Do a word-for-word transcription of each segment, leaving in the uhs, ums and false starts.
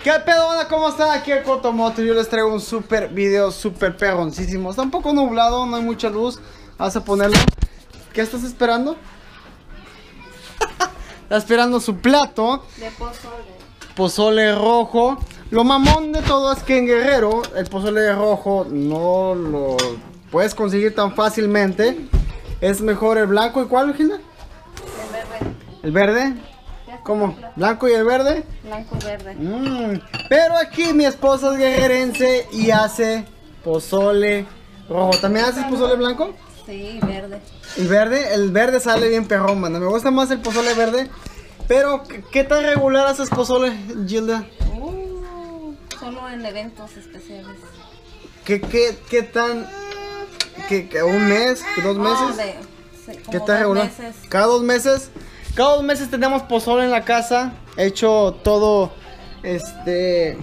¿Qué pedo, onda? ¿Cómo están? Aquí el Cotomoto. Yo les traigo un super video, super perroncísimo. Está un poco nublado, no hay mucha luz. Vamos a ponerlo. ¿Qué estás esperando? Está esperando su plato de pozole. Pozole rojo. Lo mamón de todo es que en Guerrero el pozole rojo no lo puedes conseguir tan fácilmente. Es mejor el blanco. ¿Y cuál, Gina? El verde. ¿El verde? ¿Cómo? ¿Blanco y el verde? Blanco y verde. Mm, pero aquí mi esposa es guerrerense y hace pozole rojo. ¿También haces pozole blanco? Sí, verde. ¿Y verde? El verde sale bien perrón, mano. Me gusta más el pozole verde. Pero, ¿qué tan regular haces pozole, Gilda? Uh, solo en eventos especiales. ¿Qué, qué, qué tan...? ¿Qué, qué, ¿Un mes? ¿Dos meses? Oh, de, sí, ¿Qué como tan dos regular? meses. ¿Cada dos meses? Cada dos meses tenemos pozole en la casa. Hecho todo, este...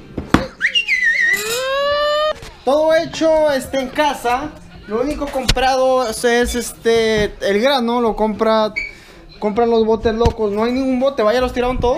Todo hecho este, en casa. Lo único comprado es este... El grano, lo compra... Compran los botes locos. No hay ningún bote. Vaya, los tiraron todos.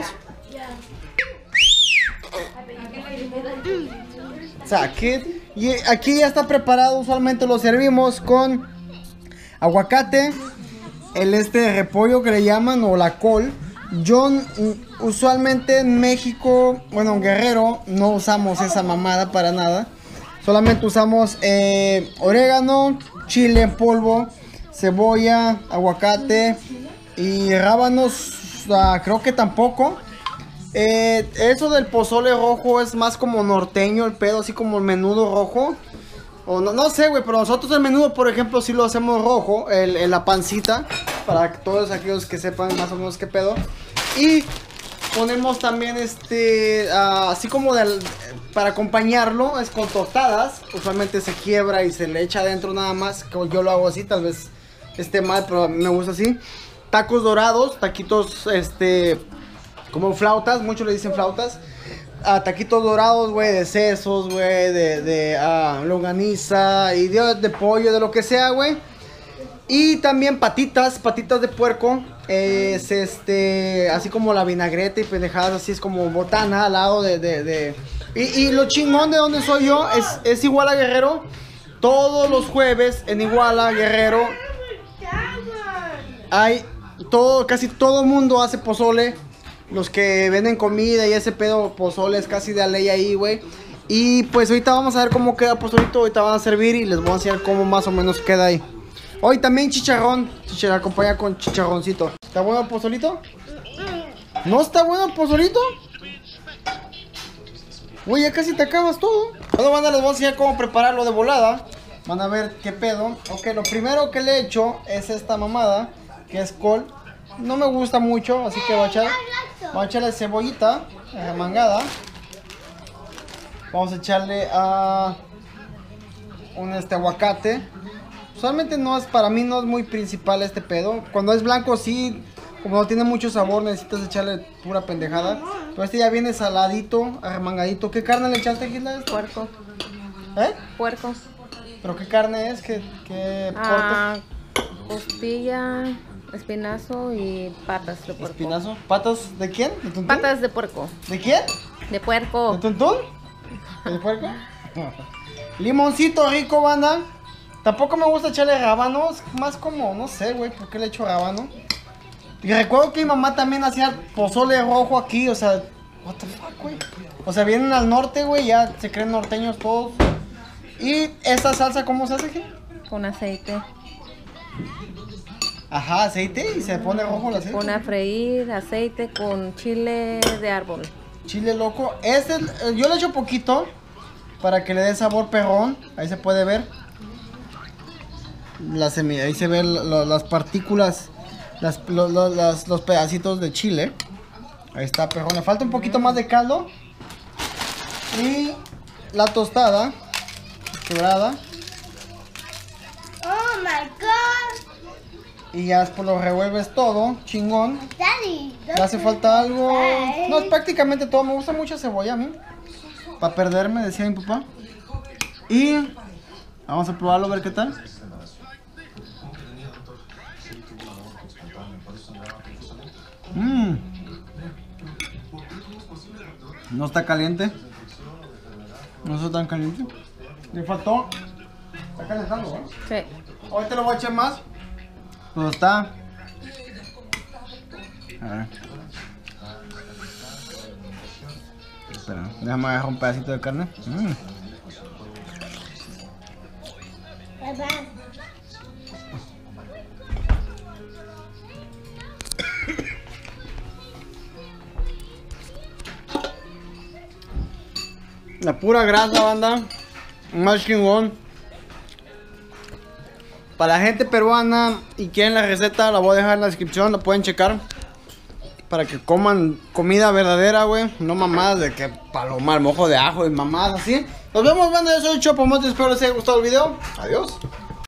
O sea, aquí, y aquí ya está preparado. Usualmente lo servimos con aguacate, el este de repollo que le llaman, o la col. Yo usualmente en México, bueno, en Guerrero, no usamos esa mamada para nada. Solamente usamos eh, orégano, chile en polvo, cebolla, aguacate y rábanos. Uh, creo que tampoco. Eh, eso del pozole rojo es más como norteño el pedo, así como el menudo rojo. O no, no sé, güey, pero nosotros el menudo, por ejemplo, sí lo hacemos rojo, el, el, la pancita, para todos aquellos que sepan más o menos qué pedo. Y ponemos también este, uh, así como de, para acompañarlo, es con tostadas. Usualmente se quiebra y se le echa adentro nada más, como yo lo hago así, tal vez esté mal, pero a mí me gusta así. Tacos dorados, taquitos, este, como flautas, muchos le dicen flautas. Uh, taquitos dorados, güey, de sesos, güey, de, de uh, longaniza y de, de pollo, de lo que sea, güey. Y también patitas, patitas de puerco. Eh, es este, así como la vinagreta y pendejadas, así es como botana al lado de... de, de... Y, y lo chingón de donde soy yo es, es Iguala, Guerrero. Todos los jueves en Iguala, Guerrero, hay todo, casi todo mundo hace pozole. Los que venden comida y ese pedo, pozole es casi de la ley ahí, güey. Y pues ahorita vamos a ver cómo queda pozolito. Ahorita van a servir y les voy a enseñar cómo más o menos queda ahí. Hoy también chicharrón, chicharrón acompaña con chicharroncito. ¿Está bueno el pozolito? ¿No está bueno el pozolito? Güey, ya casi te acabas todo. Bueno, banda, les voy a enseñar cómo prepararlo de volada. Van a ver qué pedo. Ok, lo primero que le he hecho es esta mamada, que es col. No me gusta mucho, así que voy a echar, voy a echarle cebollita eh, mangada. Vamos a echarle a un este aguacate. Usualmente no es, para mí no es muy principal este pedo. Cuando es blanco sí, como no tiene mucho sabor, necesitas echarle pura pendejada. Pero este ya viene saladito, arremangadito. ¿Qué carne le echaste, Gilda? Puerco. ¿Eh? Puerco. ¿Pero qué carne es? ¿Qué, qué Ah, costilla, espinazo y patas de puerco. ¿Espinazo? ¿Patas de quién? ¿De tuntún? Patas de puerco. ¿De quién? De puerco. ¿De tuntún? ¿De puerco? Limoncito rico, banda. Tampoco me gusta echarle rábanos. Más como, no sé, güey, ¿por qué le echo rábano? Y recuerdo que mi mamá también hacía pozole rojo aquí, o sea, what the fuck, güey. O sea, vienen al norte, güey, ya se creen norteños todos. Y esta salsa, ¿cómo se hace, qué? Con aceite. Ajá, aceite y se pone rojo el Se aceite. pone a freír aceite con chile de árbol. Chile loco. Este, yo le echo poquito para que le dé sabor perrón. Ahí se puede ver. La semilla, ahí se ven lo, las partículas, las, lo, lo, las, los pedacitos de chile. Ahí está, perrón. Le falta un poquito más de caldo. Y la tostada quebrada. Oh my god. Y ya después lo revuelves todo, chingón. Daddy, Le hace falta algo. No, es prácticamente todo. Me gusta mucho cebolla a mí. Para perderme, decía mi papá. Y vamos a probarlo, a ver qué tal. Mmm. No está caliente. No está tan caliente. Le faltó. Está calentando, ¿eh? Sí. Ahorita lo voy a echar más. Pero está. A ver. Espera, déjame agarrar un pedacito de carne. Mm. Papá. La pura grasa, banda. Más chingón. Para la gente peruana y quieren la receta, la voy a dejar en la descripción, la pueden checar. Para que coman comida verdadera, güey. No mamadas de que palomar, mojo de ajo y mamadas así. Nos vemos, banda. Yo soy Chopo Montes. Espero les haya gustado el video. Adiós.